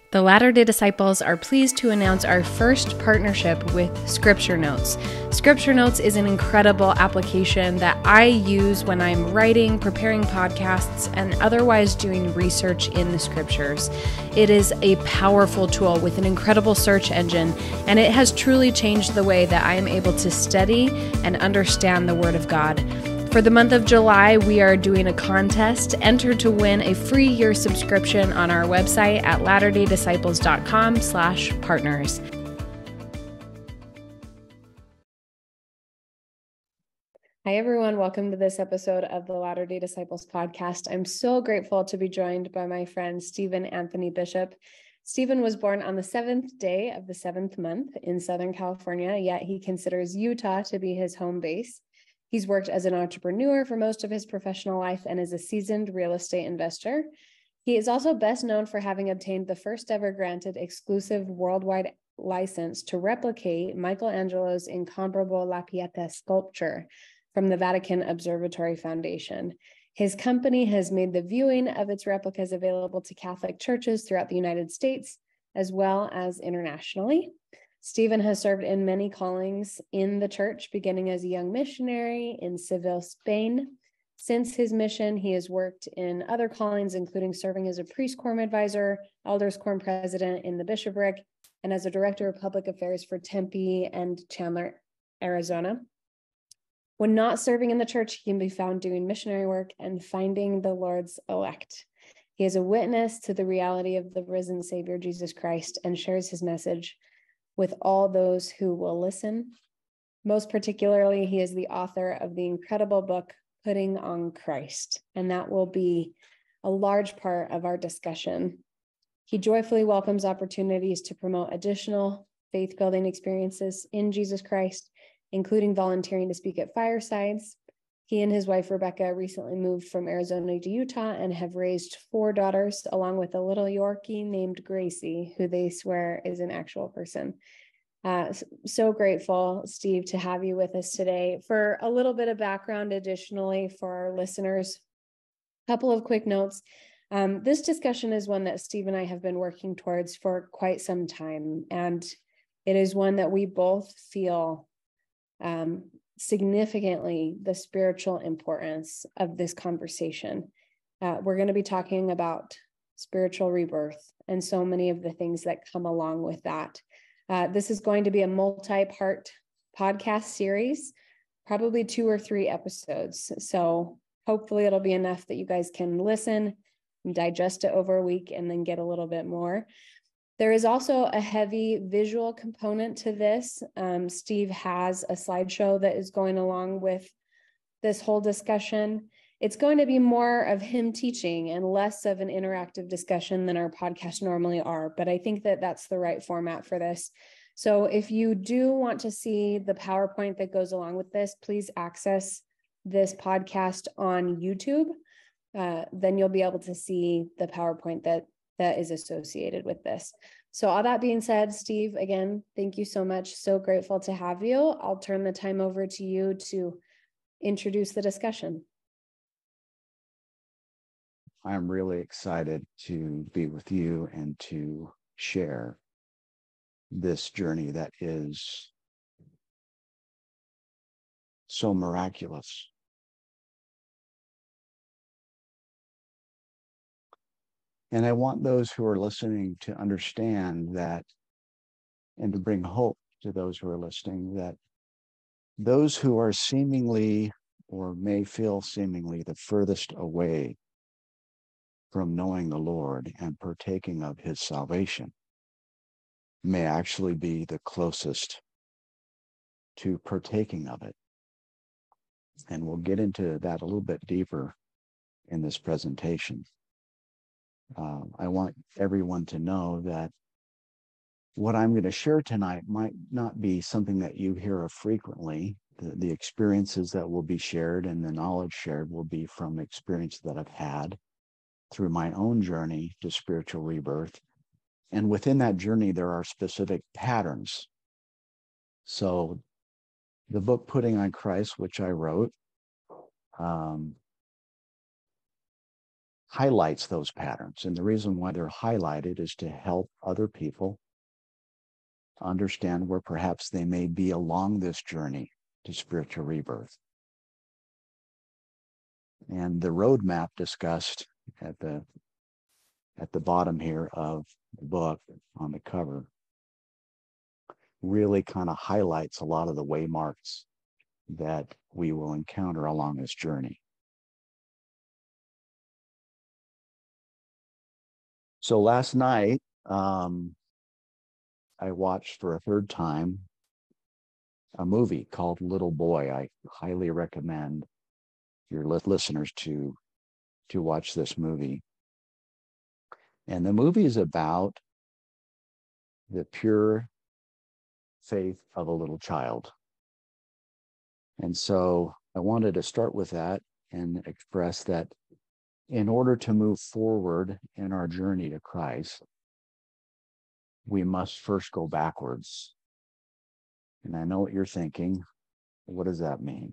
The Latter-day Disciples are pleased to announce our first partnership with Scripture Notes. Scripture Notes is an incredible application that I use when I'm writing, preparing podcasts, and otherwise doing research in the scriptures. It is a powerful tool with an incredible search engine, and it has truly changed the way that I am able to study and understand the Word of God. For the month of July, we are doing a contest. Enter to win a free year subscription on our website at latterdaydisciples.com/partners. Hi, everyone. Welcome to this episode of the Latter-day Disciples podcast. I'm so grateful to be joined by my friend, Stephen Anthony Bishop. Stephen was born on the 7th day of the 7th month in Southern California, yet he considers Utah to be his home base. He's worked as an entrepreneur for most of his professional life and is a seasoned real estate investor. He is also best known for having obtained the first ever granted exclusive worldwide license to replicate Michelangelo's incomparable La Pieta sculpture from the Vatican Observatory Foundation. His company has made the viewing of its replicas available to Catholic churches throughout the United States, as well as internationally. Stephen has served in many callings in the church, beginning as a young missionary in Seville, Spain. Since his mission, he has worked in other callings, including serving as a priest quorum advisor, elders quorum president in the bishopric, and as a director of public affairs for Tempe and Chandler, Arizona. When not serving in the church, he can be found doing missionary work and finding the Lord's elect. He is a witness to the reality of the risen Savior, Jesus Christ, and shares his message with all those who will listen. Most particularly, he is the author of the incredible book, Putting on Christ, and that will be a large part of our discussion. He joyfully welcomes opportunities to promote additional faith-building experiences in Jesus Christ, including volunteering to speak at firesides. He and his wife, Rebecca, recently moved from Arizona to Utah and have raised 4 daughters, along with a little Yorkie named Gracie, who they swear is an actual person. So grateful, Steve, to have you with us today. For a little bit of background, additionally, for our listeners, a couple of quick notes. This discussion is one that Steve and I have been working towards for quite some time, and it is one that we both feel significantly the spiritual importance of this conversation. We're going to be talking about spiritual rebirth and so many of the things that come along with that. This is going to be a multi-part podcast series, probably 2 or 3 episodes. So hopefully it'll be enough that you guys can listen and digest it over a week and then get a little bit more. There is also a heavy visual component to this. Steve has a slideshow that is going along with this whole discussion. It's going to be more of him teaching and less of an interactive discussion than our podcasts normally are, but I think that that's the right format for this. So if you do want to see the PowerPoint that goes along with this, please access this podcast on YouTube. Then you'll be able to see the PowerPoint that is associated with this. So all that being said, Steve, again, thank you so much. So grateful to have you. I'll turn the time over to you to introduce the discussion. I'm really excited to be with you and to share this journey that is so miraculous. And I want those who are listening to understand that, and to bring hope to those who are listening, that those who are seemingly or may feel seemingly the furthest away from knowing the Lord and partaking of his salvation may actually be the closest to partaking of it. And we'll get into that a little bit deeper in this presentation. I want everyone to know that what I'm going to share tonight might not be something that you hear of frequently. The experiences that will be shared and the knowledge shared will be from experience that I've had through my own journey to spiritual rebirth. And within that journey, there are specific patterns. So the book Putting on Christ, which I wrote, highlights those patterns. And the reason why they're highlighted is to help other people understand where perhaps they may be along this journey to spiritual rebirth. And the roadmap discussed at the bottom here of the book on the cover really kind of highlights a lot of the waymarks that we will encounter along this journey. So last night, I watched for a third time a movie called Little Boy. I highly recommend your listeners to watch this movie. And the movie is about the pure faith of a little child. And so I wanted to start with that and express that in order to move forward in our journey to Christ, we must first go backwards. And I know what you're thinking. What does that mean?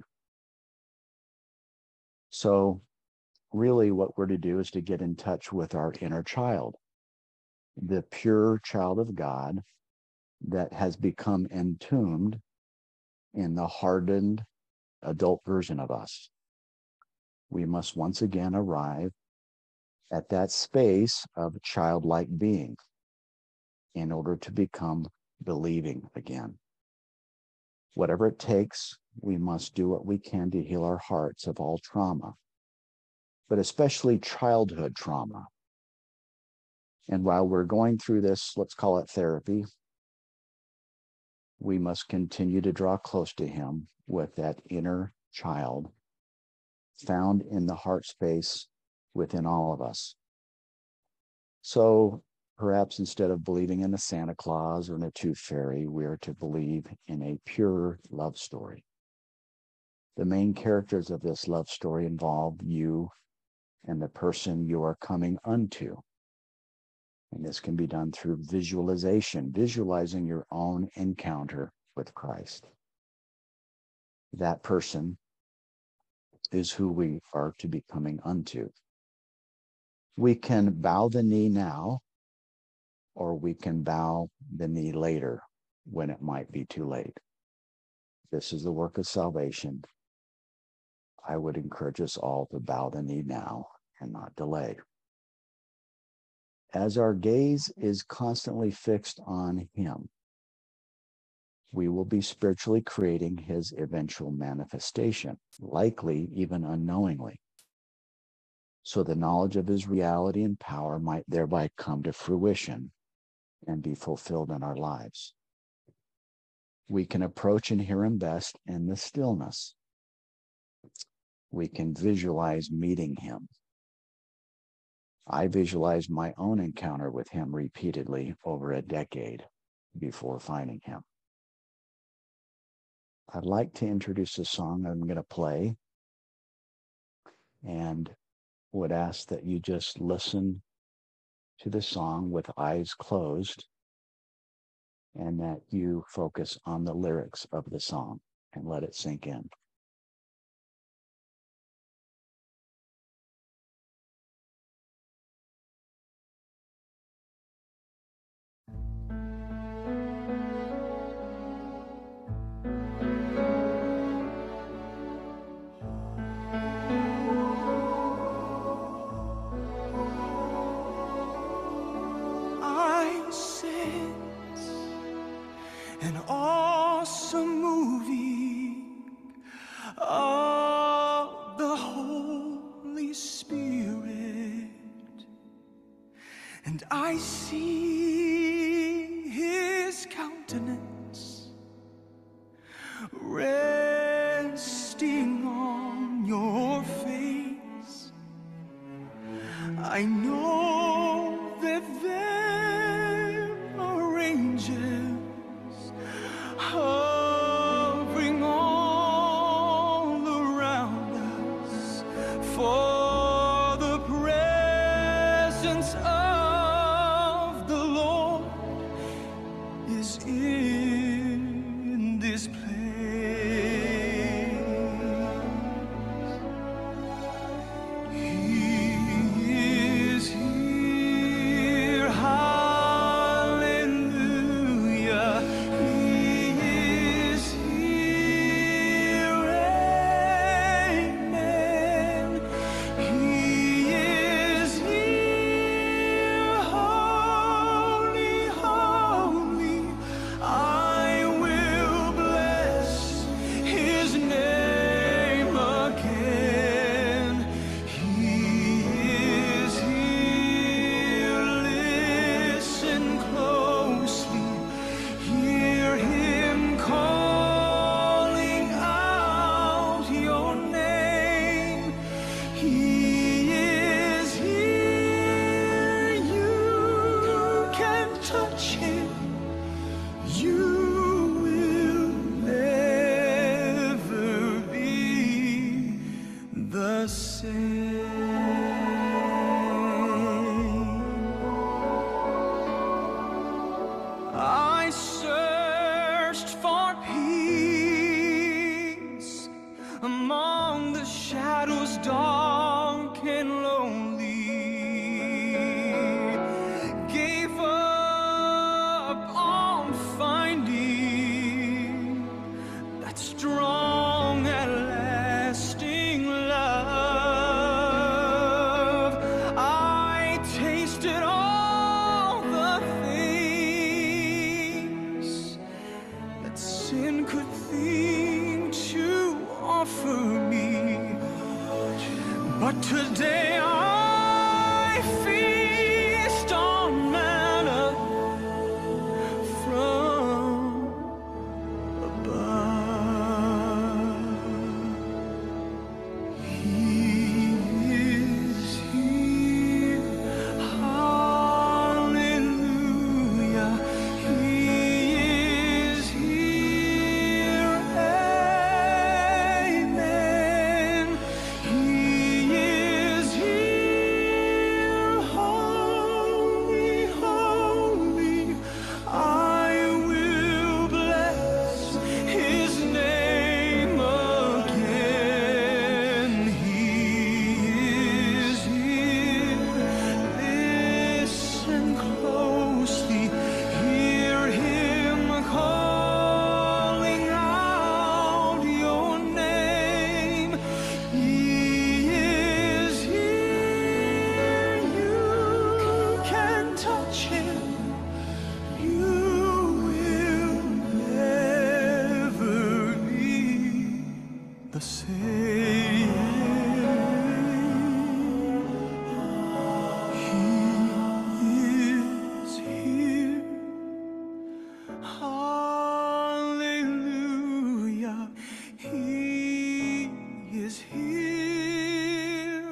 So really what we're to do is to get in touch with our inner child, the pure child of God that has become entombed in the hardened adult version of us. We must once again arrive at that space of childlike being in order to become believing again. Whatever it takes, we must do what we can to heal our hearts of all trauma, but especially childhood trauma. And while we're going through this, let's call it therapy, we must continue to draw close to him with that inner child found in the heart space within all of us. So perhaps instead of believing in a Santa Claus or in a tooth fairy, we are to believe in a pure love story. The main characters of this love story involve you and the person you are coming unto. And this can be done through visualization, visualizing your own encounter with Christ. That person is who we are to be coming unto. We can bow the knee now, or we can bow the knee later when it might be too late. This is the work of salvation. I would encourage us all to bow the knee now and not delay. As our gaze is constantly fixed on him, we will be spiritually creating his eventual manifestation, likely even unknowingly. So the knowledge of his reality and power might thereby come to fruition and be fulfilled in our lives. We can approach and hear him best in the stillness. We can visualize meeting him. I visualized my own encounter with him repeatedly over a decade before finding him. I'd like to introduce a song I'm going to play and would ask that you just listen to the song with eyes closed and that you focus on the lyrics of the song and let it sink in. An awesome movie of the Holy Spirit, and I see his countenance resting on your face. I know that there are angels hovering all around us, for the presence of the Lord is in touch him, you will never be the same. I searched for peace among the shadows dark and lonely, gave up on finding that strong and lasting love. I tasted all the things that sin could think to offer me, but today I feast on manna from above. He is here, hallelujah. He is here, amen. He is here, holy, holy. I will bless his name again. He is here. Listen closely, hear him calling out your name. He is here. You can touch him. You will never be the same. He is here. Hallelujah. He is here.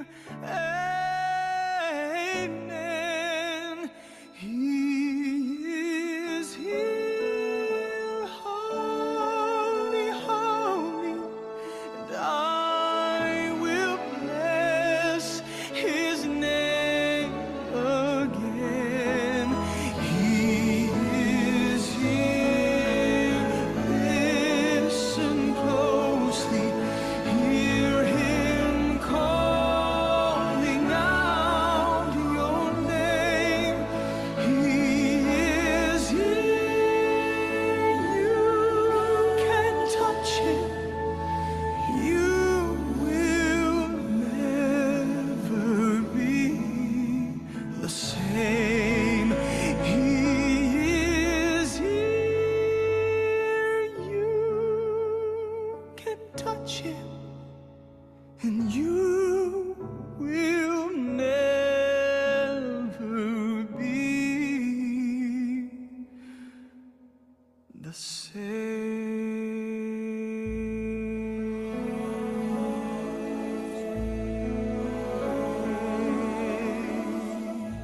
Amen. He is here. Holy, holy. And I will bless his name again. He is here. Listen closely, hear him calling out your name. He is here. You can touch him. You will never be the same. He is here. You can touch him, and you will never be the same.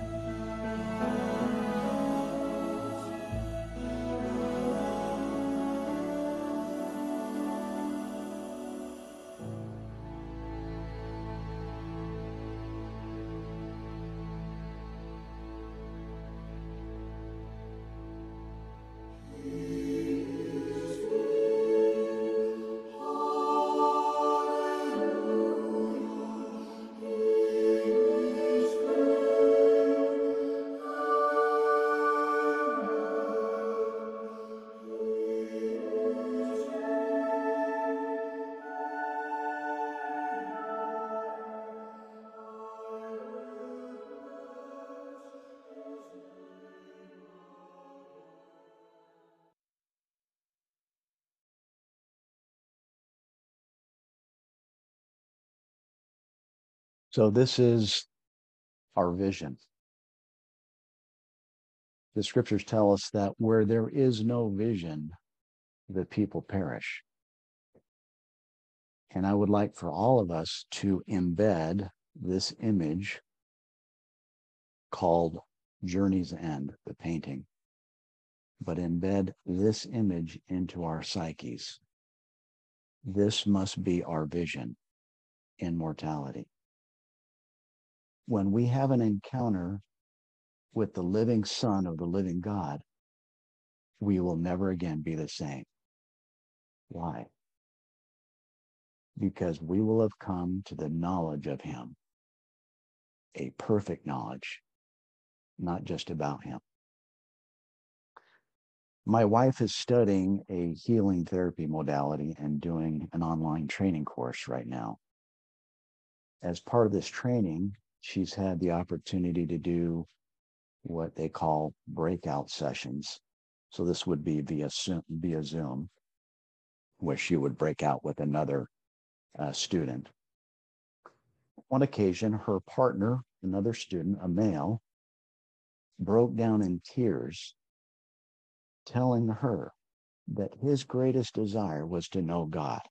So this is our vision. The scriptures tell us that where there is no vision, the people perish. And I would like for all of us to embed this image called Journey's End, the painting, but embed this image into our psyches. This must be our vision in mortality. When we have an encounter with the living Son of the living God, we will never again be the same. Why? Because we will have come to the knowledge of him, a perfect knowledge, not just about him. My wife is studying a healing therapy modality and doing an online training course right now. As part of this training, she's had the opportunity to do what they call breakout sessions. So this would be via Zoom, where she would break out with another student. On occasion, her partner, another student, a male, broke down in tears, telling her that his greatest desire was to know God.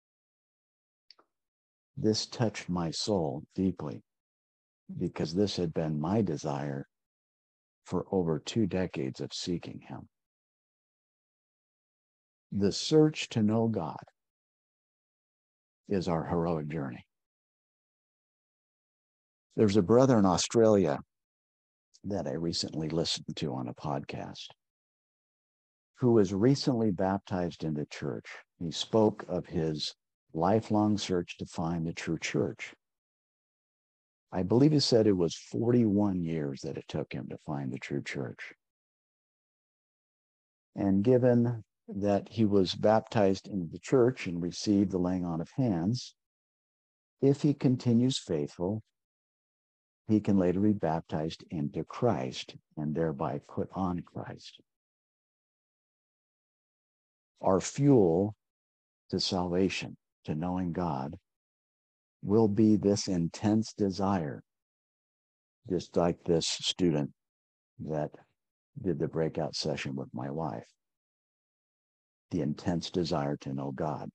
This touched my soul deeply because this had been my desire for over 2 decades of seeking him. The search to know God is our heroic journey. There's a brother in Australia that I recently listened to on a podcast who was recently baptized in the church. He spoke of his lifelong search to find the true church. I believe he said it was 41 years that it took him to find the true church. And given that he was baptized into the church and received the laying on of hands, if he continues faithful, he can later be baptized into Christ and thereby put on Christ. Our fuel to salvation, to knowing God, will be this intense desire, just like this student that did the breakout session with my wife. The intense desire to know God.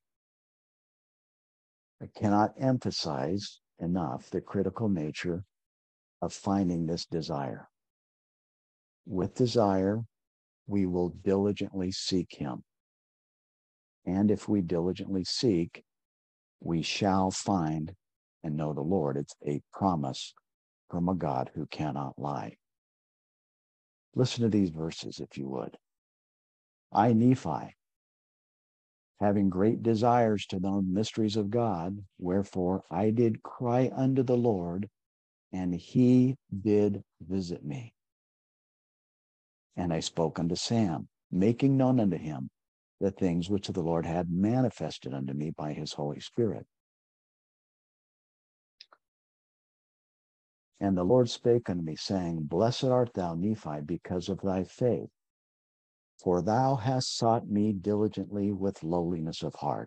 I cannot emphasize enough the critical nature of finding this desire. With desire, we will diligently seek him. And if we diligently seek, we shall find and know the Lord. It's a promise from a God who cannot lie. Listen to these verses, if you would. I, Nephi, having great desires to know the mysteries of God, wherefore I did cry unto the Lord, and he did visit me. And I spoke unto Sam, making known unto him the things which the Lord had manifested unto me by his Holy Spirit. And the Lord spake unto me, saying, Blessed art thou, Nephi, because of thy faith, for thou hast sought me diligently with lowliness of heart.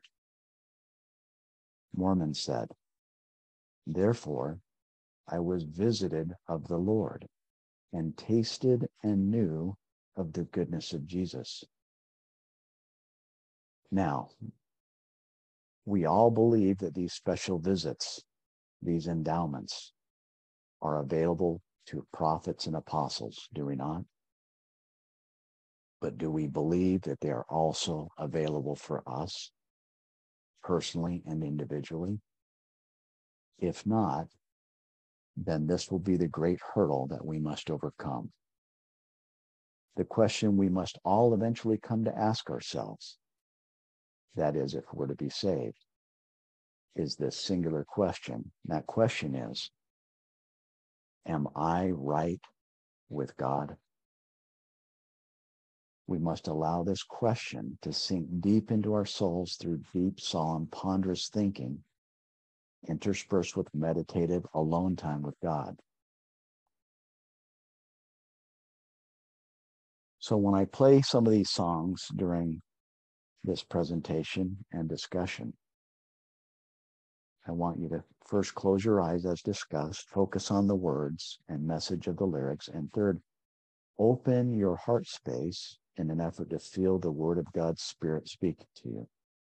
Mormon said, Therefore I was visited of the Lord, and tasted and knew of the goodness of Jesus. Now, we all believe that these special visits, these endowments, are available to prophets and apostles, do we not? But do we believe that they are also available for us, personally and individually? If not, then this will be the great hurdle that we must overcome. The question we must all eventually come to ask ourselves, that is, if we're to be saved, is this singular question. That question is, am I right with God? We must allow this question to sink deep into our souls through deep, solemn, ponderous thinking, interspersed with meditative, alone time with God. So when I play some of these songs during this presentation and discussion, I want you to first close your eyes as discussed, focus on the words and message of the lyrics, and third, open your heart space in an effort to feel the word of God's Spirit speaking to you.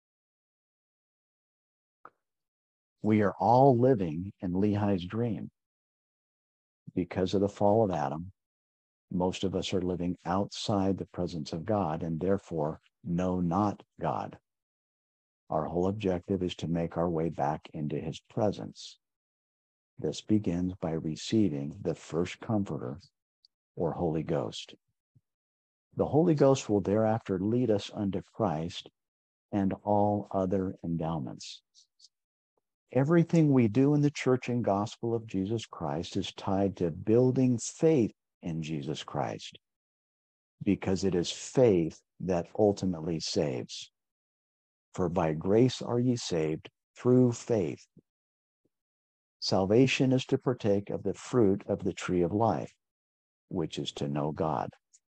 We are all living in Lehi's dream. Because of the fall of Adam, most of us are living outside the presence of God and therefore know not God. Our whole objective is to make our way back into his presence. This begins by receiving the first comforter, or Holy Ghost. The Holy Ghost will thereafter lead us unto Christ and all other endowments. Everything we do in the church and gospel of Jesus Christ is tied to building faith in Jesus Christ, because it is faith that ultimately saves. For by grace are ye saved through faith. Salvation is to partake of the fruit of the tree of life, which is to know God.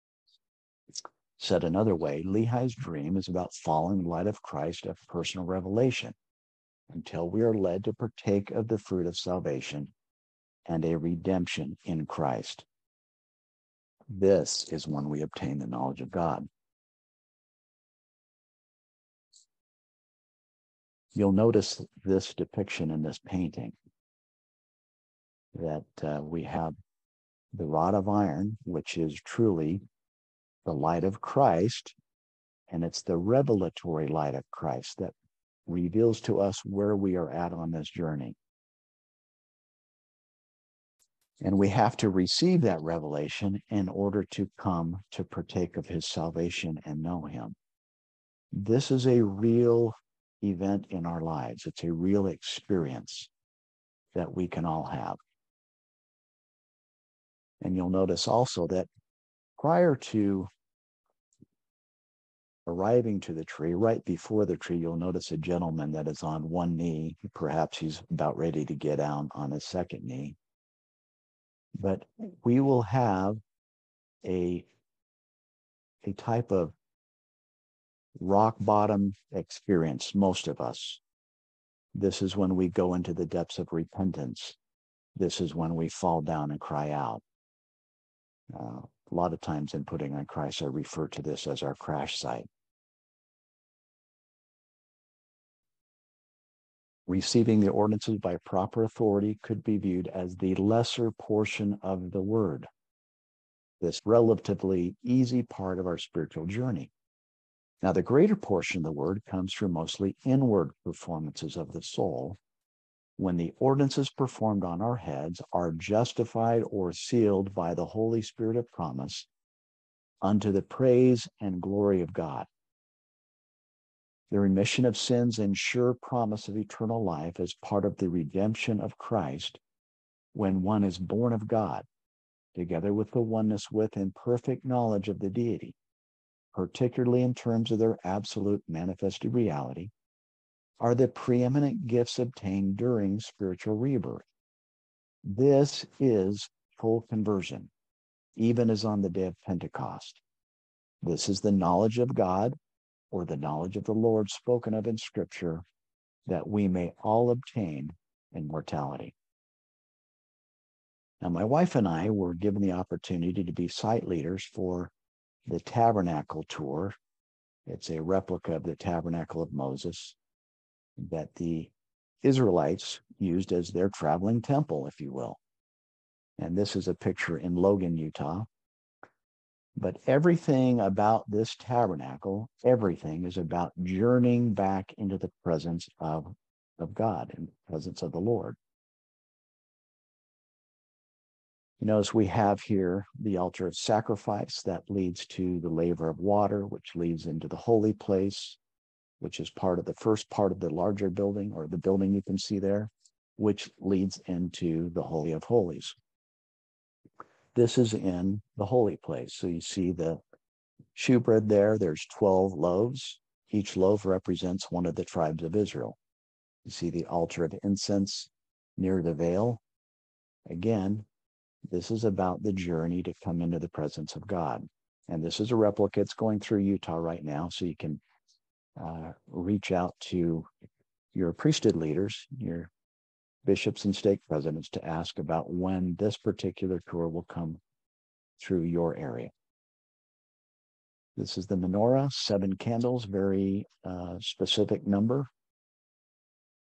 Said another way, Lehi's dream is about following the light of Christ of personal revelation until we are led to partake of the fruit of salvation and a redemption in Christ. This is when we obtain the knowledge of God. You'll notice this depiction in this painting, that we have the rod of iron, which is truly the light of Christ, and it's the revelatory light of Christ that reveals to us where we are at on this journey. And we have to receive that revelation in order to come to partake of his salvation and know him. This is a real event in our lives. It's a real experience that we can all have. And you'll notice also that prior to arriving to the tree, right before the tree, you'll notice a gentleman that is on one knee. Perhaps he's about ready to get down on his second knee. But we will have a type of rock bottom experience, most of us. This is when we go into the depths of repentance. This is when we fall down and cry out. A lot of times in putting on Christ, I refer to this as our crash site. Receiving the ordinances by proper authority could be viewed as the lesser portion of the word, this relatively easy part of our spiritual journey. Now, the greater portion of the word comes from mostly inward performances of the soul, when the ordinances performed on our heads are justified or sealed by the Holy Spirit of promise unto the praise and glory of God. The remission of sins and sure promise of eternal life is part of the redemption of Christ when one is born of God, together with the oneness with and perfect knowledge of the deity, particularly in terms of their absolute manifested reality, are the preeminent gifts obtained during spiritual rebirth. This is full conversion, even as on the day of Pentecost. This is the knowledge of God, or the knowledge of the Lord spoken of in Scripture, that we may all obtain immortality. Now, my wife and I were given the opportunity to be site leaders for the Tabernacle tour. It's a replica of the Tabernacle of Moses that the Israelites used as their traveling temple, if you will. And this is a picture in Logan, Utah. But everything about this tabernacle, everything is about journeying back into the presence of God, in the presence of the Lord. You notice we have here the altar of sacrifice that leads to the laver of water, which leads into the holy place, which is part of the first part of the larger building, or the building you can see there, which leads into the Holy of Holies. This is in the holy place. So you see the shewbread there. There's 12 loaves. Each loaf represents one of the tribes of Israel. You see the altar of incense near the veil. Again, this is about the journey to come into the presence of God. And this is a replica. It's going through Utah right now, so you can reach out to your priesthood leaders, your bishops and stake presidents, to ask about when this particular tour will come through your area. This is the menorah, 7 candles, very specific number,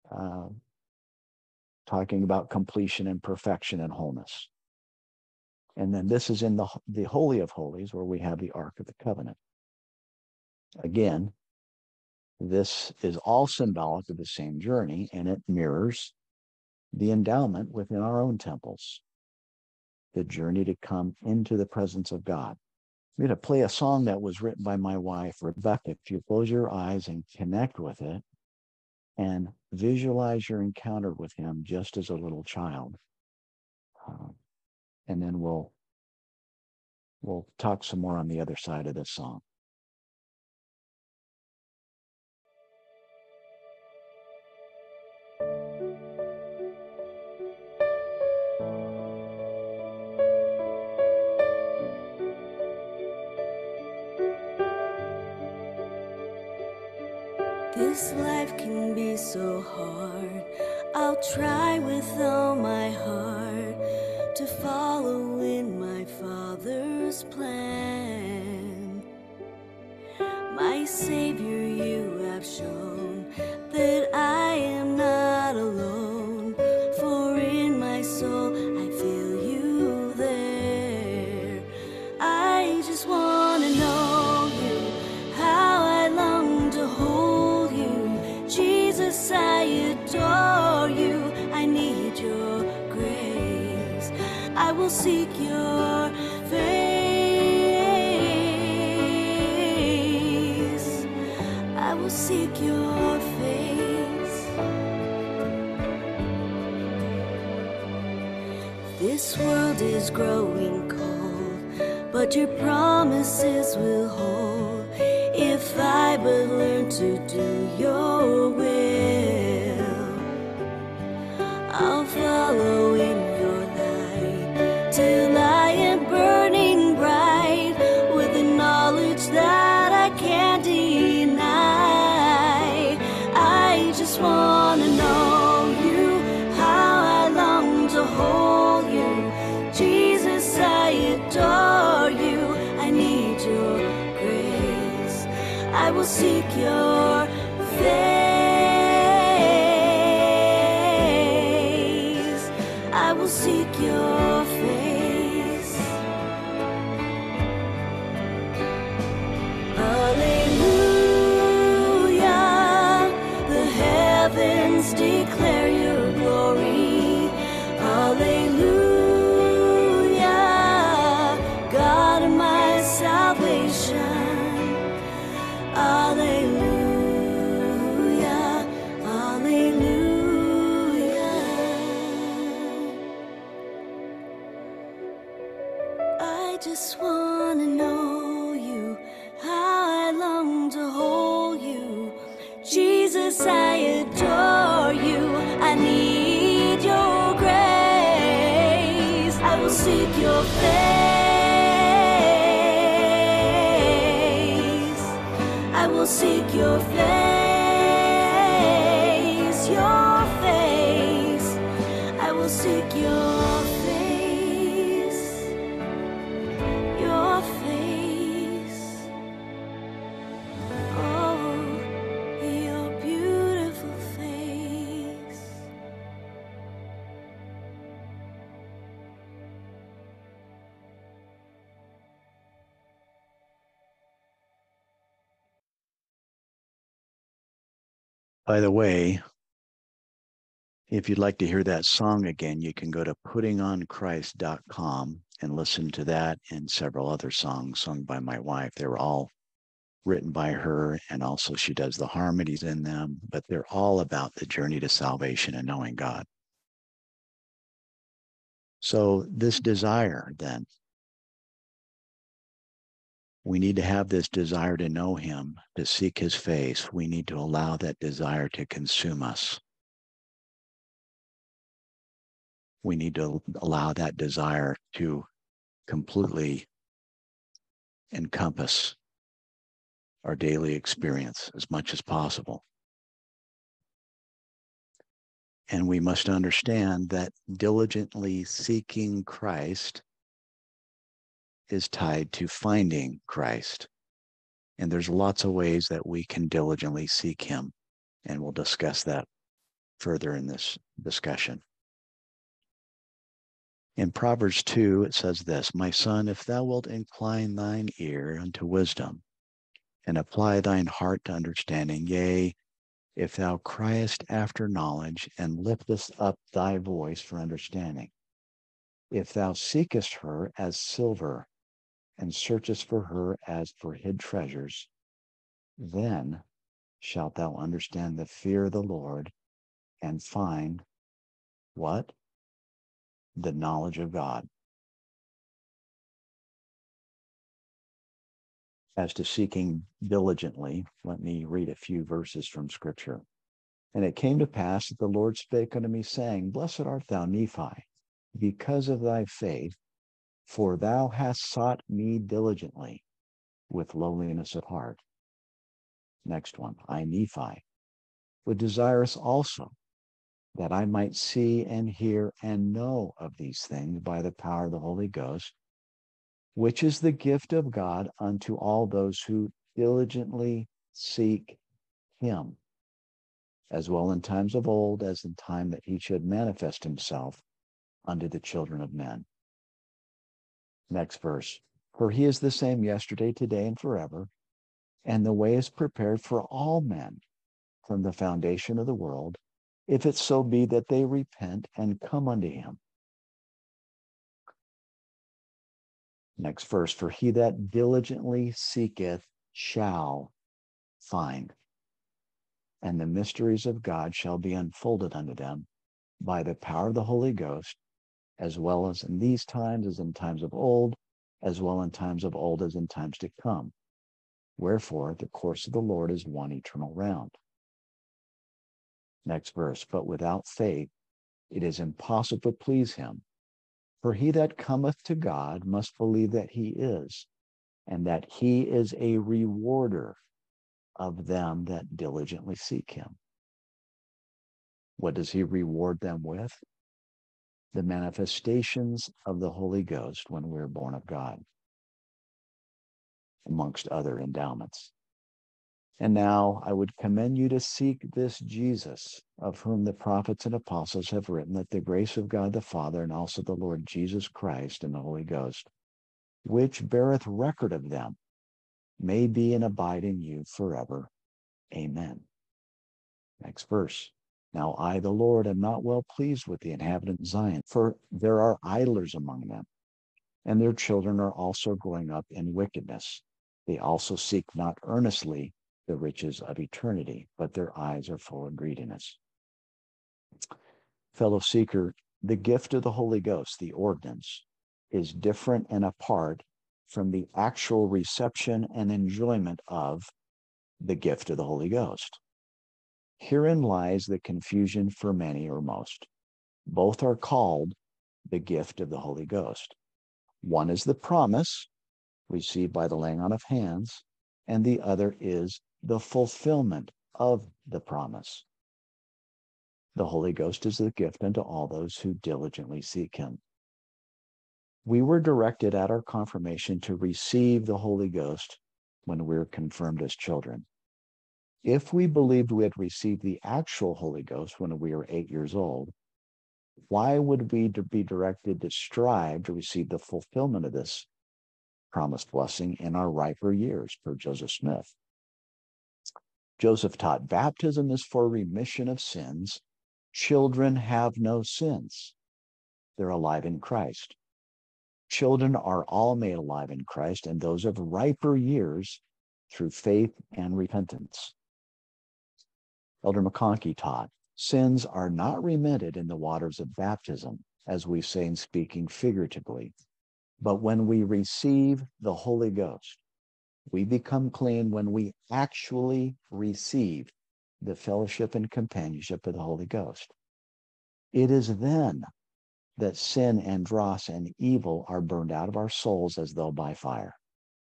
talking about completion and perfection and wholeness. And then this is in the Holy of Holies, where we have the Ark of the Covenant. Again, this is all symbolic of the same journey, and it mirrors the endowment within our own temples, the journey to come into the presence of God. I'm going to play a song that was written by my wife, Rebecca. If you close your eyes and connect with it and visualize your encounter with him just as a little child. And then we'll talk some more on the other side of this song. This life can be so hard. I'll try with all my heart to follow in my Father's plan. My Savior, you have shown that I am not alone, for in my soul I feel you there. I just want to know you, how I long to hold you. Jesus, I adore you. I need your grace. I will seek your face. I will seek your face. This world is growing cold, but your promises will hold if I but learn to do your will. I'll follow in your light till I am burning bright with the knowledge that I can't deny. I just want to know you, how I long to hold you. Jesus, I adore you. I need your grace. I will seek your face. I will seek your face. Hallelujah. The heavens declare your glory. Hallelujah. God of my salvation. Hallelujah. Hallelujah. I just want to know you, how I long to hold you. Jesus, I adore you. I need your grace. I will seek your face. I will seek your face. Your face. I will seek your face. Your face. Oh, your beautiful face. By the way, if you'd like to hear that song again, you can go to puttingonchrist.com and listen to that and several other songs sung by my wife. They were all written by her, and also she does the harmonies in them, but they're all about the journey to salvation and knowing God. So this desire, then, we need to have this desire to know him, to seek his face. We need to allow that desire to consume us. We need to allow that desire to completely encompass our daily experience as much as possible. And we must understand that diligently seeking Christ is tied to finding Christ. And there's lots of ways that we can diligently seek him. And we'll discuss that further in this discussion. In Proverbs 2, it says this, "My son, if thou wilt incline thine ear unto wisdom, and apply thine heart to understanding, yea, if thou criest after knowledge, and liftest up thy voice for understanding, if thou seekest her as silver, and searchest for her as for hid treasures, then shalt thou understand the fear of the Lord, and find" what? "The knowledge of God." As to seeking diligently, let me read a few verses from Scripture. "And it came to pass that the Lord spake unto me, saying, Blessed art thou, Nephi, because of thy faith, for thou hast sought me diligently with lowliness of heart." Next one, "I, Nephi, was desirous also that I might see and hear and know of these things by the power of the Holy Ghost, which is the gift of God unto all those who diligently seek him, as well in times of old as in time that he should manifest himself unto the children of men." Next verse, "For he is the same yesterday, today, and forever, and the way is prepared for all men from the foundation of the world, if it so be that they repent and come unto him." Next verse, "For he that diligently seeketh shall find, and the mysteries of God shall be unfolded unto them by the power of the Holy Ghost, as well as in these times as in times of old, as well in times of old as in times to come. Wherefore the course of the Lord is one eternal round." Next verse, "But without faith it is impossible to please him. For he that cometh to God must believe that he is, and that he is a rewarder of them that diligently seek him." What does he reward them with? The manifestations of the Holy Ghost when we're born of God, amongst other endowments. "And now I would commend you to seek this Jesus, of whom the prophets and apostles have written, that the grace of God the Father, and also the Lord Jesus Christ and the Holy Ghost, which beareth record of them, may be and abide in you forever. Amen." Next verse, "Now I, the Lord, am not well pleased with the inhabitants of Zion, for there are idlers among them, and their children are also growing up in wickedness. They also seek not earnestly the riches of eternity, but their eyes are full of greediness." Fellow seeker, the gift of the Holy Ghost, the ordinance, is different and apart from the actual reception and enjoyment of the gift of the Holy Ghost. Herein lies the confusion for many or most. Both are called the gift of the Holy Ghost. One is the promise received by the laying on of hands, and the other is the fulfillment of the promise. The Holy Ghost is the gift unto all those who diligently seek him. We were directed at our confirmation to receive the Holy Ghost when we were confirmed as children. If we believed we had received the actual Holy Ghost when we were 8 years old, why would we be directed to strive to receive the fulfillment of this promised blessing in our riper years, per Joseph Smith? Joseph taught, "Baptism is for remission of sins. Children have no sins. They're alive in Christ." Children are all made alive in Christ, and those of riper years through faith and repentance. Elder McConkie taught, "Sins are not remitted in the waters of baptism, as we say in speaking figuratively, but when we receive the Holy Ghost, we become clean when we actually receive the fellowship and companionship of the Holy Ghost. It is then that sin and dross and evil are burned out of our souls as though by fire."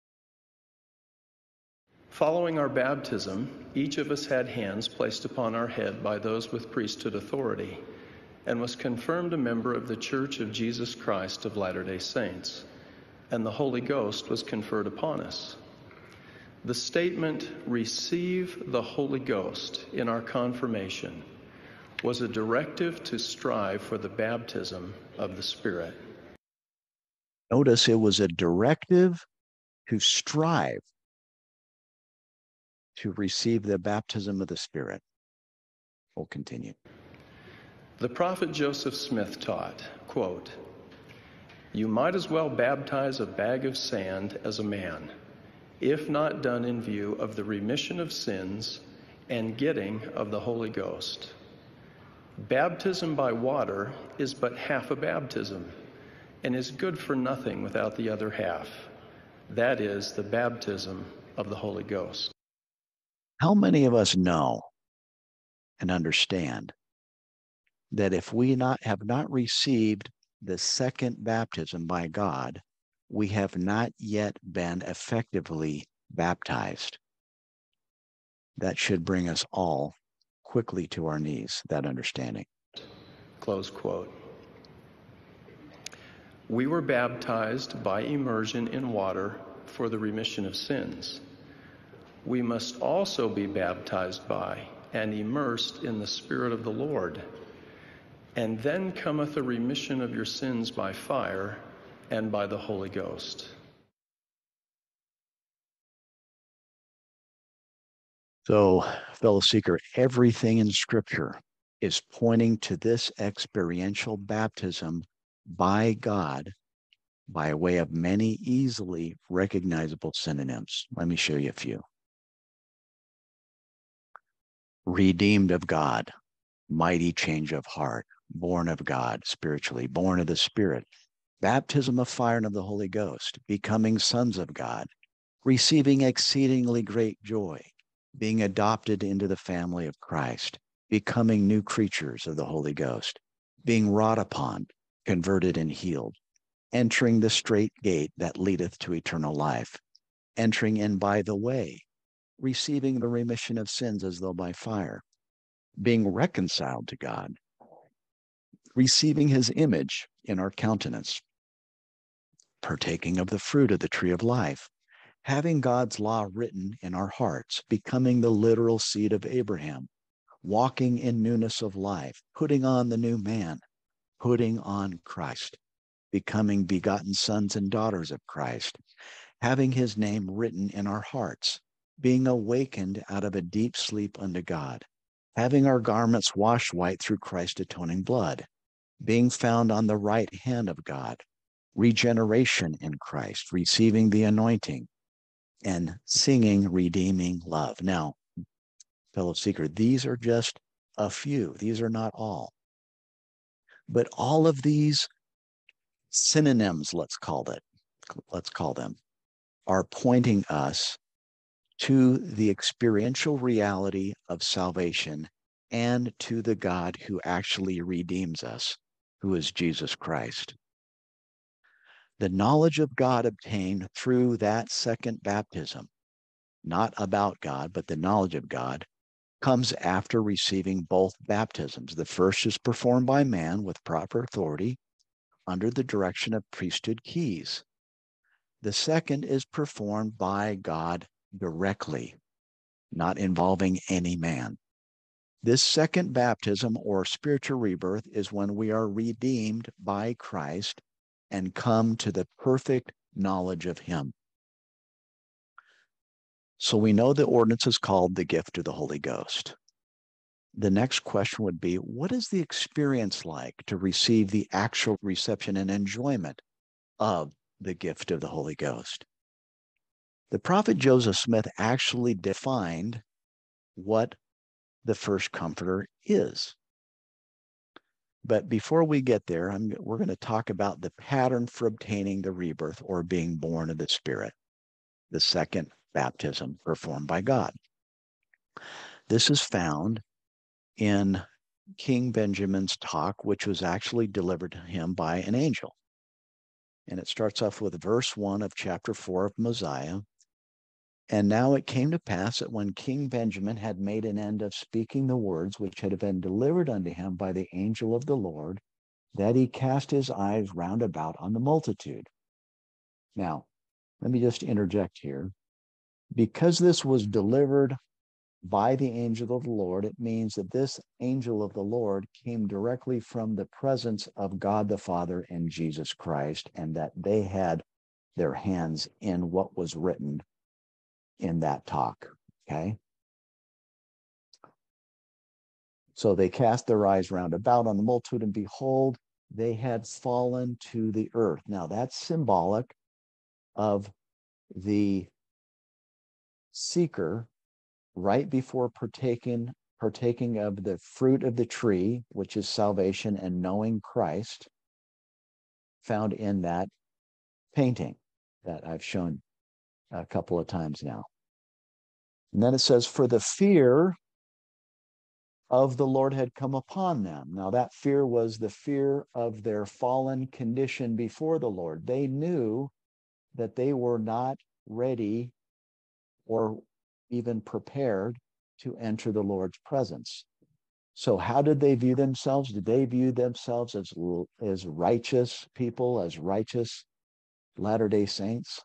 Following our baptism, each of us had hands placed upon our head by those with priesthood authority, and was confirmed a member of the Church of Jesus Christ of Latter-day Saints, and the Holy Ghost was conferred upon us. The statement, "Receive the Holy Ghost," in our confirmation was a directive to strive for the baptism of the Spirit. Notice it was a directive to strive to receive the baptism of the Spirit. We'll continue. The prophet Joseph Smith taught, quote, "You might as well baptize a bag of sand as a man, if not done in view of the remission of sins and getting of the Holy Ghost. Baptism by water is but half a baptism and is good for nothing without the other half. That is the baptism of the Holy Ghost." How many of us know and understand that if we have not received the second baptism by God, we have not yet been effectively baptized? That should bring us all quickly to our knees, that understanding. Close quote. We were baptized by immersion in water for the remission of sins. We must also be baptized by and immersed in the Spirit of the Lord. And then cometh a remission of your sins by fire and by the Holy Ghost. So, fellow seeker, everything in Scripture is pointing to this experiential baptism by God by way of many easily recognizable synonyms. Let me show you a few. Redeemed of God, mighty change of heart, born of God spiritually, born of the Spirit, baptism of fire and of the Holy Ghost, becoming sons of God, receiving exceedingly great joy, being adopted into the family of Christ, becoming new creatures of the Holy Ghost, being wrought upon, converted and healed, entering the straight gate that leadeth to eternal life, entering in by the way, receiving the remission of sins as though by fire, being reconciled to God, receiving his image in our countenance, partaking of the fruit of the tree of life, having God's law written in our hearts, becoming the literal seed of Abraham, walking in newness of life, putting on the new man, putting on Christ, becoming begotten sons and daughters of Christ, having his name written in our hearts, being awakened out of a deep sleep unto God, having our garments washed white through Christ's atoning blood, being found on the right hand of God, regeneration in Christ, receiving the anointing, and singing redeeming love. Now, fellow seeker, these are just a few. These are not all. But all of these synonyms, let's call them, are pointing us to the experiential reality of salvation and to the God who actually redeems us, who is Jesus Christ. The knowledge of God obtained through that second baptism, not about God, but the knowledge of God, comes after receiving both baptisms. The first is performed by man with proper authority under the direction of priesthood keys. The second is performed by God directly, not involving any man. This second baptism or spiritual rebirth is when we are redeemed by Christ and come to the perfect knowledge of him. So we know the ordinance is called the gift of the Holy Ghost. The next question would be, what is the experience like to receive the actual reception and enjoyment of the gift of the Holy Ghost? The prophet Joseph Smith actually defined what the first comforter is. But before we get there, we're going to talk about the pattern for obtaining the rebirth or being born of the Spirit, the second baptism performed by God. This is found in King Benjamin's talk, which was actually delivered to him by an angel. And it starts off with verse 1 of chapter 4 of Mosiah. And now it came to pass that when King Benjamin had made an end of speaking the words which had been delivered unto him by the angel of the Lord, that he cast his eyes round about on the multitude. Now, let me just interject here. Because this was delivered by the angel of the Lord, it means that this angel of the Lord came directly from the presence of God the Father and Jesus Christ, and that they had their hands in what was written in that talk. Okay. So they cast their eyes round about on the multitude, and behold, they had fallen to the earth. Now that's symbolic of the seeker right before partaking of the fruit of the tree, which is salvation and knowing Christ, found in that painting that I've shown a couple of times now. And then it says, for the fear of the Lord had come upon them. Now that fear was the fear of their fallen condition before the Lord. They knew that they were not ready or even prepared to enter the Lord's presence. So how did they view themselves? Did they view themselves as righteous people, as righteous Latter-day Saints?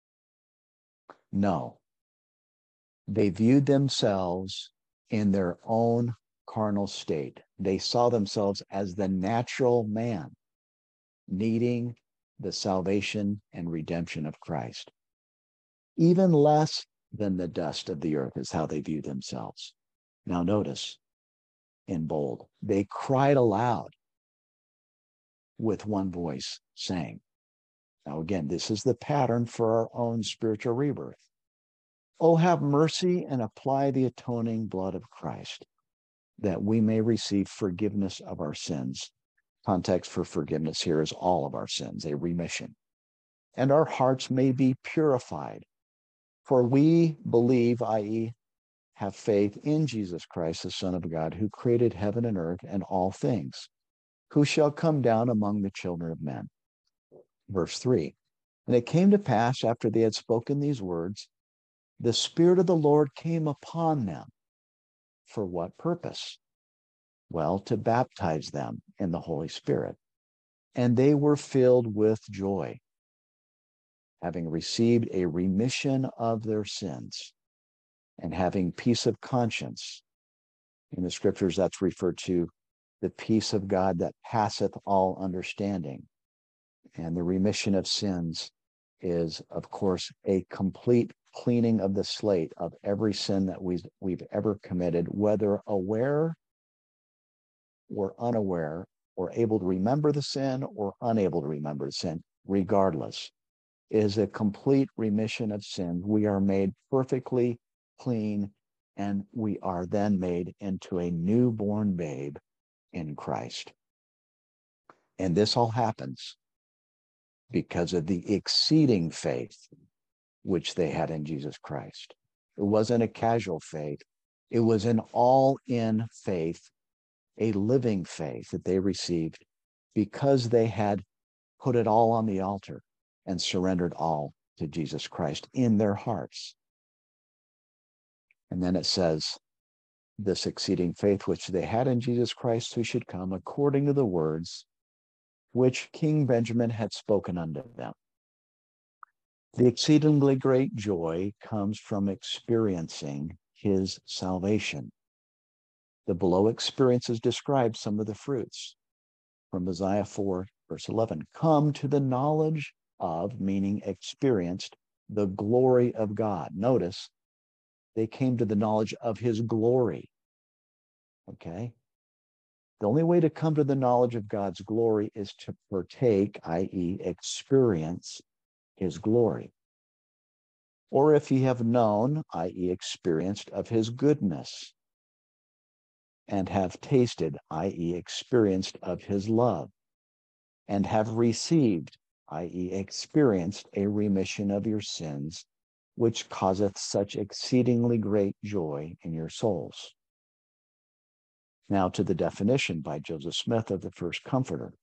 No. They viewed themselves in their own carnal state. They saw themselves as the natural man needing the salvation and redemption of Christ. Even less than the dust of the earth is how they view themselves. Now notice, in bold, they cried aloud with one voice, saying, now again, this is the pattern for our own spiritual rebirth. Oh, have mercy and apply the atoning blood of Christ, that we may receive forgiveness of our sins. Context for forgiveness here is all of our sins, a remission. And our hearts may be purified. For we believe, i.e., have faith in Jesus Christ, the Son of God, who created heaven and earth and all things, who shall come down among the children of men. Verse 3, and it came to pass after they had spoken these words, the Spirit of the Lord came upon them. For what purpose? Well, to baptize them in the Holy Spirit. And they were filled with joy, having received a remission of their sins and having peace of conscience. In the scriptures, that's referred to the peace of God that passeth all understanding. And the remission of sins is, of course, a complete cleaning of the slate of every sin that we've ever committed, whether aware or unaware, or able to remember the sin or unable to remember the sin, regardless, is a complete remission of sin. We are made perfectly clean, and we are then made into a newborn babe in Christ. And this all happens because of the exceeding faith which they had in Jesus Christ. It wasn't a casual faith. It was an all-in faith, a living faith that they received because they had put it all on the altar and surrendered all to Jesus Christ in their hearts. And then it says, this exceeding faith which they had in Jesus Christ, who should come according to the words which King Benjamin had spoken unto them. The exceedingly great joy comes from experiencing his salvation. The below experiences describe some of the fruits. From Isaiah 4, verse 11, come to the knowledge of, meaning experienced, the glory of God. Notice, they came to the knowledge of his glory. Okay? The only way to come to the knowledge of God's glory is to partake, i.e., experience his glory. Or if ye have known, i.e., experienced, of his goodness, and have tasted, i.e., experienced, of his love, and have received, i.e., experienced, a remission of your sins, which causeth such exceedingly great joy in your souls. Now to the definition by Joseph Smith of the first comforter.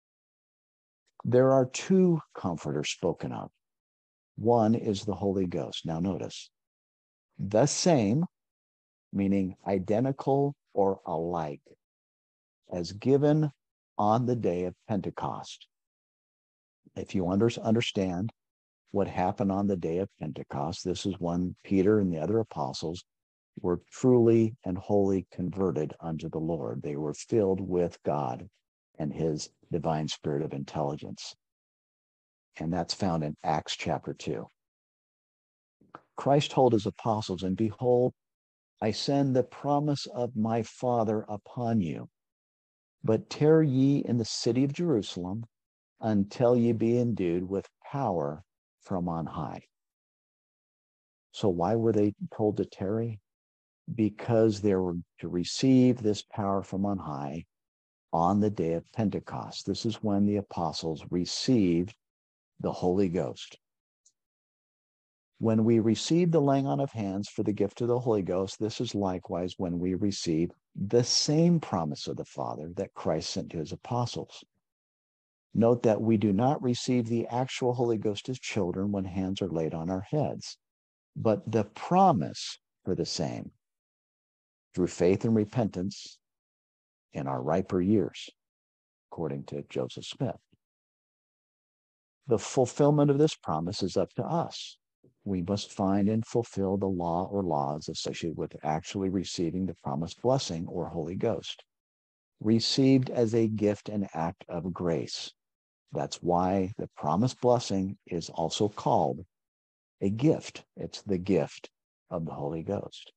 There are two comforters spoken of. One is the Holy Ghost. Now notice, the same, meaning identical or alike, as given on the day of Pentecost. If you understand what happened on the day of Pentecost, this is when Peter and the other apostles were truly and wholly converted unto the Lord. They were filled with God and his divine spirit of intelligence. And that's found in Acts chapter 2. Christ told his apostles, and behold, I send the promise of my Father upon you. But tarry ye in the city of Jerusalem until ye be endued with power from on high. So why were they told to tarry? Because they were to receive this power from on high on the day of Pentecost. This is when the apostles received the Holy Ghost. When we receive the laying on of hands for the gift of the Holy Ghost, this is likewise when we receive the same promise of the Father that Christ sent to his apostles. Note that we do not receive the actual Holy Ghost as children when hands are laid on our heads, but the promise for the same through faith and repentance in our riper years, according to Joseph Smith. The fulfillment of this promise is up to us. We must find and fulfill the law or laws associated with actually receiving the promised blessing or Holy Ghost, received as a gift and act of grace. That's why the promised blessing is also called a gift. It's the gift of the Holy Ghost.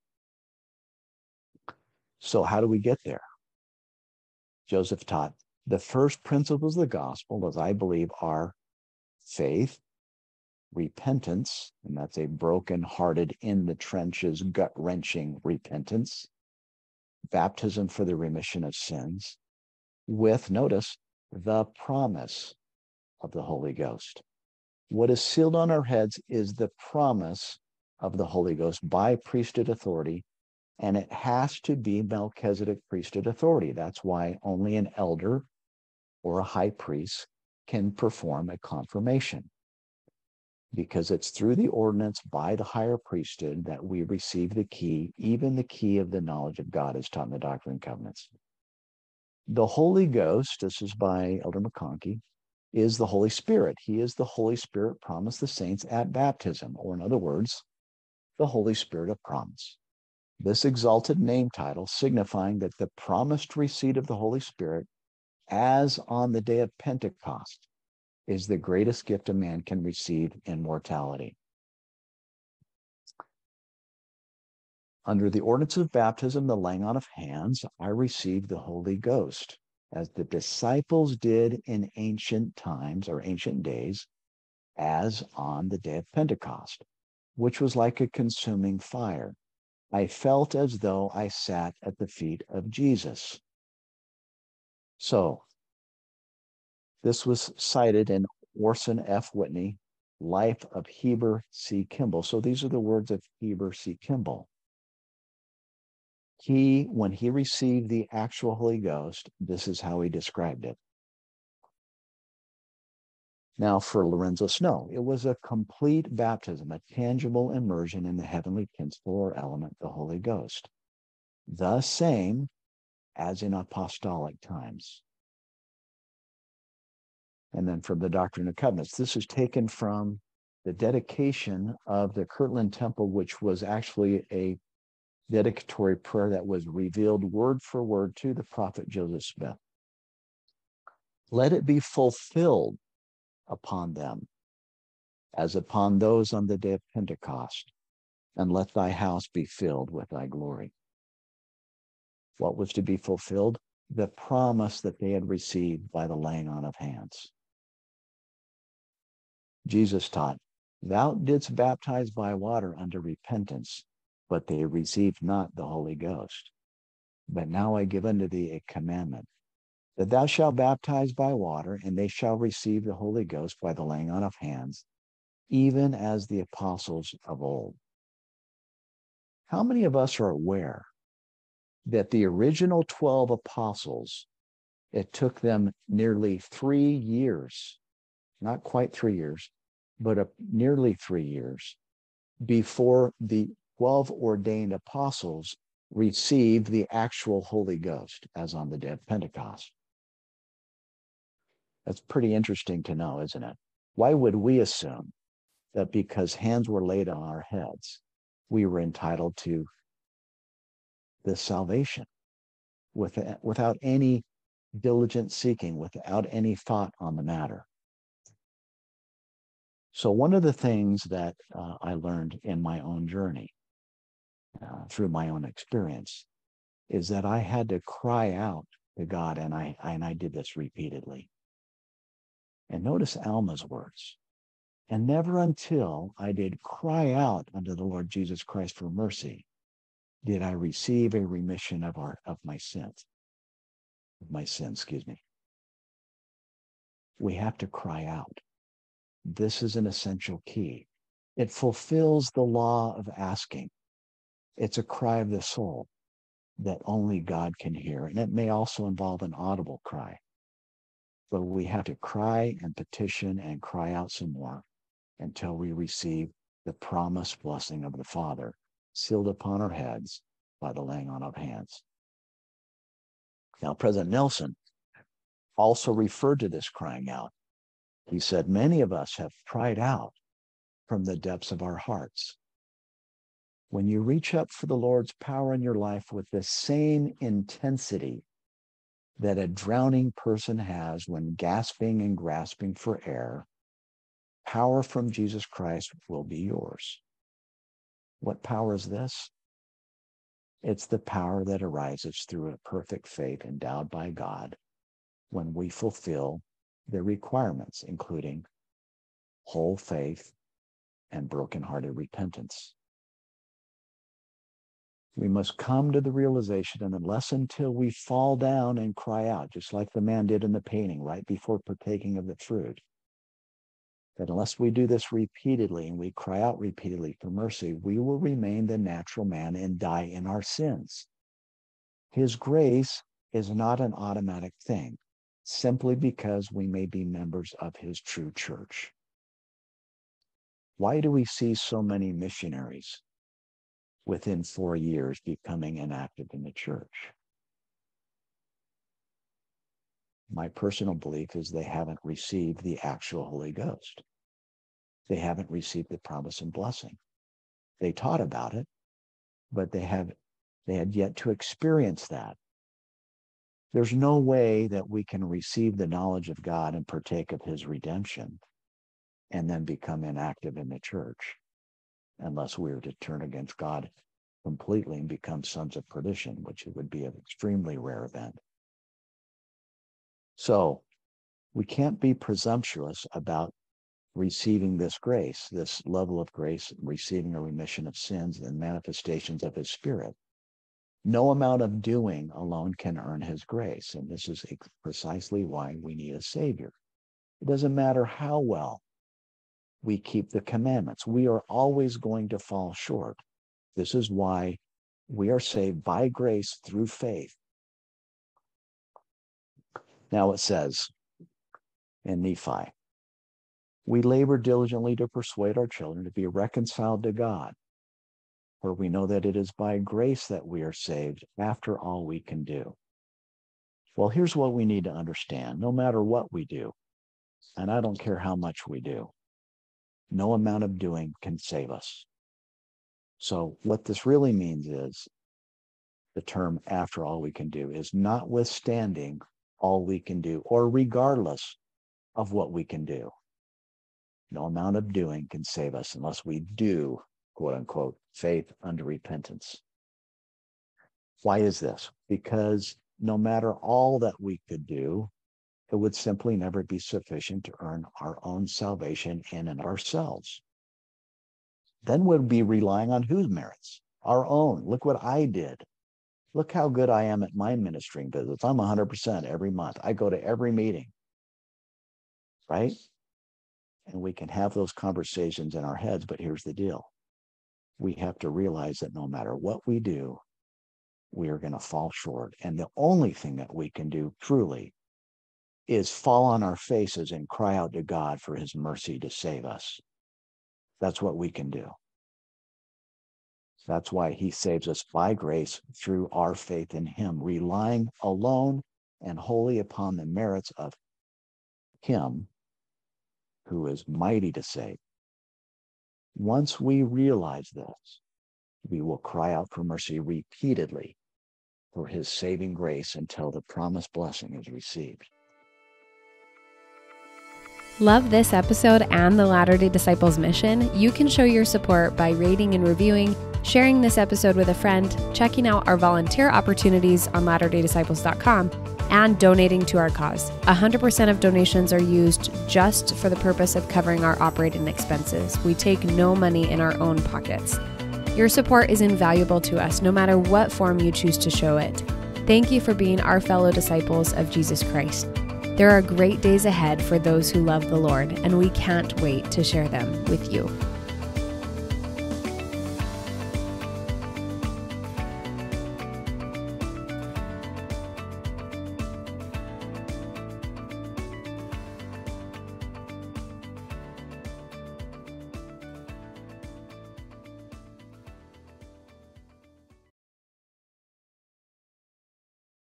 So how do we get there? Joseph taught the first principles of the gospel, as I believe, are faith, repentance, and that's a broken-hearted, in the trenches, gut-wrenching repentance, baptism for the remission of sins, with, notice, the promise of the Holy Ghost. What is sealed on our heads is the promise of the Holy Ghost by priesthood authority, and it has to be Melchizedek priesthood authority. That's why only an elder or a high priest can perform a confirmation, because it's through the ordinance by the higher priesthood that we receive the key, even the key of the knowledge of God as taught in the Doctrine and Covenants. The Holy Ghost, this is by Elder McConkie, is the Holy Spirit. He is the Holy Spirit promised the saints at baptism, or in other words, the Holy Spirit of promise. This exalted name title signifying that the promised receipt of the Holy Spirit, as on the day of Pentecost, is the greatest gift a man can receive in mortality. Under the ordinance of baptism, the laying on of hands, I received the Holy Ghost, as the disciples did in ancient times or ancient days, as on the day of Pentecost, which was like a consuming fire. I felt as though I sat at the feet of Jesus. So, this was cited in Orson F. Whitney, Life of Heber C. Kimball. So these are the words of Heber C. Kimball. When he received the actual Holy Ghost, this is how he described it. Now, for Lorenzo Snow, it was a complete baptism, a tangible immersion in the heavenly principle or element, the Holy Ghost, the same as in apostolic times. And then from the Doctrine and Covenants, this is taken from the dedication of the Kirtland Temple, which was actually a dedicatory prayer that was revealed word for word to the prophet Joseph Smith. Let it be fulfilled upon them, as upon those on the day of Pentecost, and let thy house be filled with thy glory. What was to be fulfilled? The promise that they had received by the laying on of hands. Jesus taught, thou didst baptize by water unto repentance, but they received not the Holy Ghost. But now I give unto thee a commandment, that thou shalt baptize by water, and they shall receive the Holy Ghost by the laying on of hands, even as the apostles of old. How many of us are aware that the original 12 apostles, it took them nearly 3 years, not quite 3 years, but nearly 3 years before the 12 ordained apostles received the actual Holy Ghost, as on the day of Pentecost? That's pretty interesting to know, isn't it? Why would we assume that because hands were laid on our heads, we were entitled to this salvation without any diligent seeking, without any thought on the matter. So one of the things that I learned in my own journey, through my own experience, is that I had to cry out to God, and I did this repeatedly. And notice Alma's words. And never until I did cry out unto the Lord Jesus Christ for mercy did I receive a remission of my sins. We have to cry out. This is an essential key. It fulfills the law of asking. It's a cry of the soul that only God can hear. And it may also involve an audible cry. But we have to cry and petition and cry out some more until we receive the promised blessing of the Father sealed upon our heads by the laying on of hands. Now, President Nelson also referred to this crying out. He said, many of us have cried out from the depths of our hearts. When you reach up for the Lord's power in your life with the same intensity that a drowning person has when gasping and grasping for air, power from Jesus Christ will be yours. What power is this? It's the power that arises through a perfect faith endowed by God when we fulfill the requirements, including whole faith and brokenhearted repentance. We must come to the realization, and unless until we fall down and cry out, just like the man did in the painting right before partaking of the fruit, that unless we do this repeatedly and we cry out repeatedly for mercy, we will remain the natural man and die in our sins. His grace is not an automatic thing, simply because we may be members of his true church. Why do we see so many missionaries within 4 years becoming inactive in the church? My personal belief is they haven't received the actual Holy Ghost. They haven't received the promise and blessing. They taught about it, but they had yet to experience that. There's no way that we can receive the knowledge of God and partake of his redemption and then become inactive in the church unless we are to turn against God completely and become sons of perdition, which would be an extremely rare event. So we can't be presumptuous about receiving this grace, this level of grace, receiving a remission of sins and manifestations of his Spirit. No amount of doing alone can earn his grace, and this is precisely why we need a Savior. It doesn't matter how well we keep the commandments. We are always going to fall short. This is why we are saved by grace through faith. Now it says in Nephi, we labor diligently to persuade our children to be reconciled to God, for we know that it is by grace that we are saved after all we can do. Well, here's what we need to understand. No matter what we do, and I don't care how much we do, no amount of doing can save us. So what this really means is the term after all we can do is notwithstanding all we can do, or regardless of what we can do. No amount of doing can save us unless we do, quote unquote, faith unto repentance. Why is this? Because no matter all that we could do, it would simply never be sufficient to earn our own salvation in and ourselves. Then we'd be relying on whose merits? Our own. Look what I did. Look how good I am at my ministering visits. I'm 100% every month. I go to every meeting, right? And we can have those conversations in our heads, but here's the deal. We have to realize that no matter what we do, we are going to fall short. And the only thing that we can do truly is fall on our faces and cry out to God for his mercy to save us. That's what we can do. That's why he saves us by grace through our faith in him, relying alone and wholly upon the merits of him who is mighty to save. Once we realize this, we will cry out for mercy repeatedly for his saving grace until the promised blessing is received. Love this episode and the Latter-day Disciples mission? You can show your support by rating and reviewing, sharing this episode with a friend, checking out our volunteer opportunities on latterdaydisciples.com, and donating to our cause. 100% of donations are used just for the purpose of covering our operating expenses. We take no money in our own pockets. Your support is invaluable to us, no matter what form you choose to show it. Thank you for being our fellow disciples of Jesus Christ. There are great days ahead for those who love the Lord, and we can't wait to share them with you.